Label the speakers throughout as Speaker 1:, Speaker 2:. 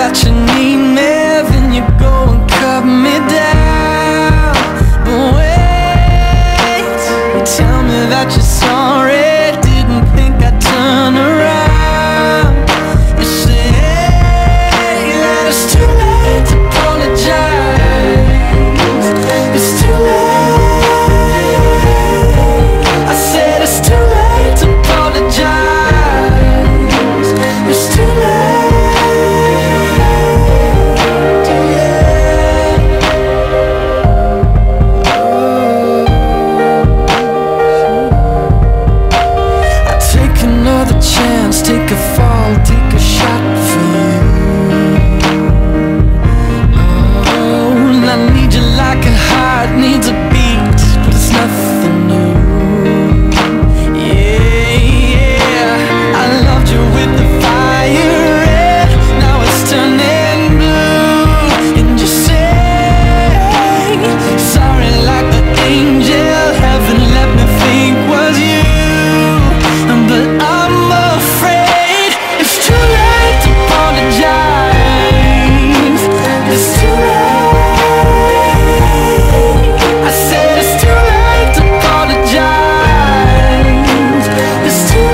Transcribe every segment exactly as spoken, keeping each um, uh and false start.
Speaker 1: that you need me, then you go and cut me down. But wait, you tell me that you're sorry, didn't think I'd turn around. You say that it's too late to apologize. It's too late. I said it's too late to apologize. It's too late. Take a fall, take a shot for you. Oh, and I need you like a heart needs a beat, but it's nothing new. Yeah, yeah, I loved you with the fire red, now it's turning blue. And you say sorry like the angel heaven let me think was you. But I'm afraid it's too late to apologize. It's too late. I said it's too late to apologize. It's too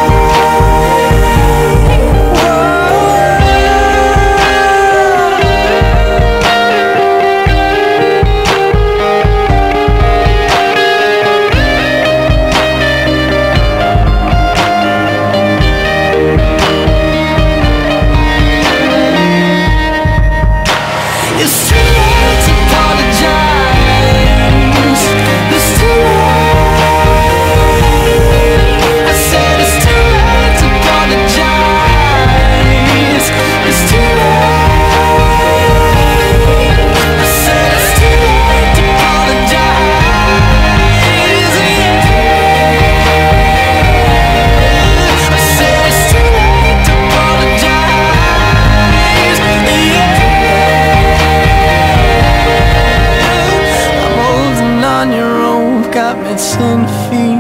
Speaker 1: It's too late to apologize. It's too late. I said it's too late to apologize. It's too late. I said it's too late to apologize. Yeah. I said it's too late to apologize. Yeah. On your own, got me ten feet